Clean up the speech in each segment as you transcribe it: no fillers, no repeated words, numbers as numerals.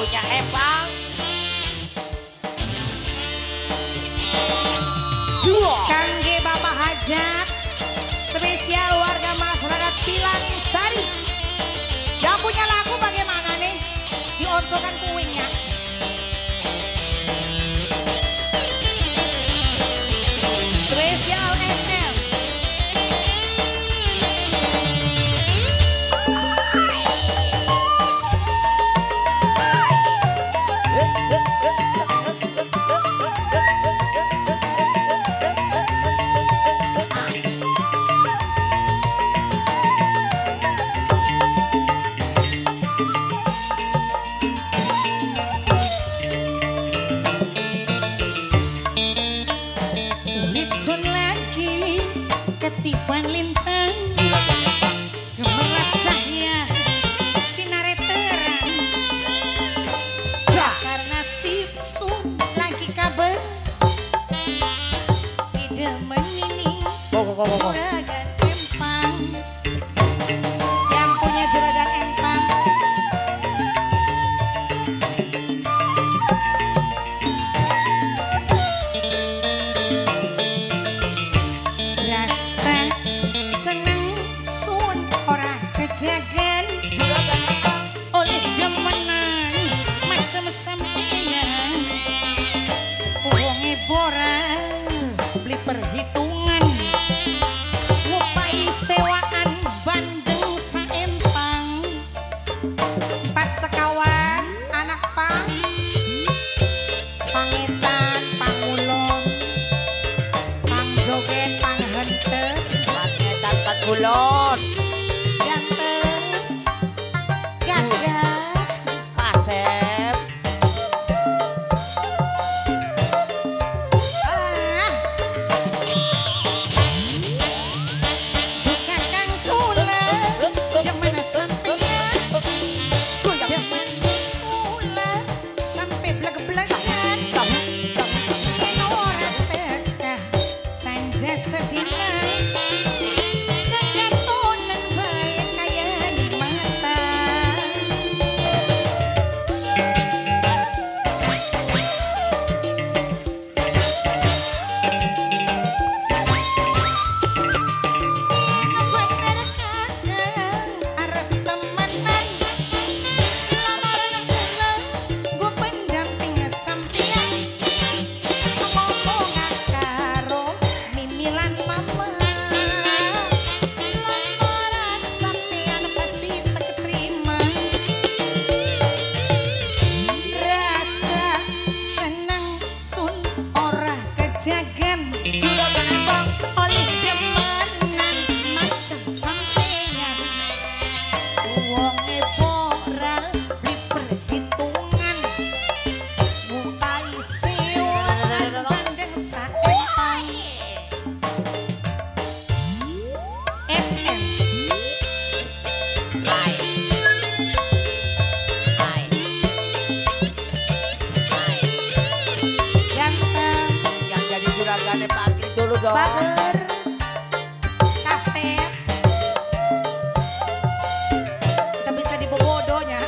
punya Empang. Kangge Bapak Hajat, spesial warga masyarakat Pilang Sari. Yang punya lagu bagaimana nih? Dioncokan kuingnya. Spesial SM. Sun lagi ketiban lintang gemerlap cahaya sinare terang karena si Sun lagi kabar tidak menini juragan empang yang punya juragan empang. Jagan oleh demenan macam sampeyan wonge boral beli perhitungan ngupai sewaan bandeng saempang 4 sekawan anak pang pangetan pangulon pang joget pang henter Pangetan Pangulon. Asep. Bukan kang kula yang mana sampeyan yang mana kula sampai belag-belagan yang orang teka sanja sedina kegatonan baik kaya di mata. Juragane pagi dulu dong. Bager kaset kita bisa dibobodonya.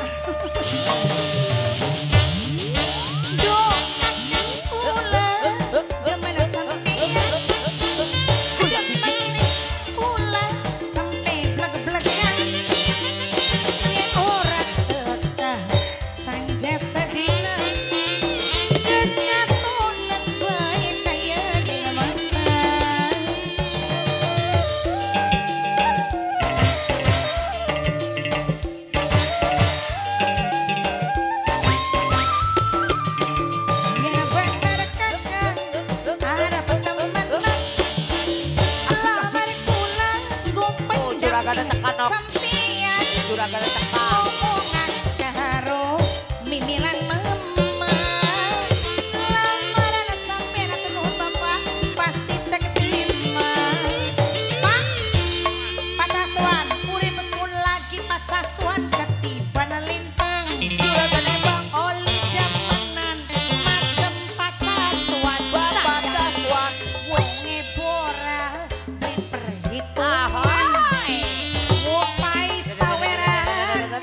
Juragane tekan op. Juragane tekan. Omongan karo mimilan mama lamaran sampean nuhun bapak pasti tak terima. Pak pacasuan urip mesun lagi pacasuan ketiban lintang juragane bang oli jamenan macem pacasuan pacasuan wonge boral diperhitungan.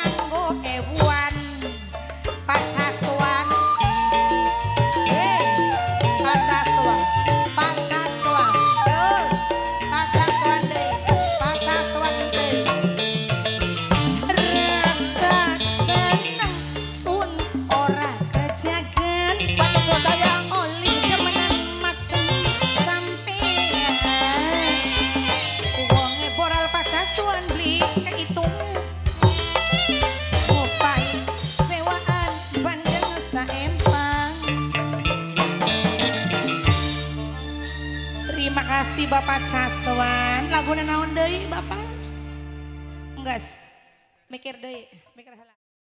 kasih Bapak Caswan. Laguna naon deui Bapak? Enggas. Mikir deui, mikir heula.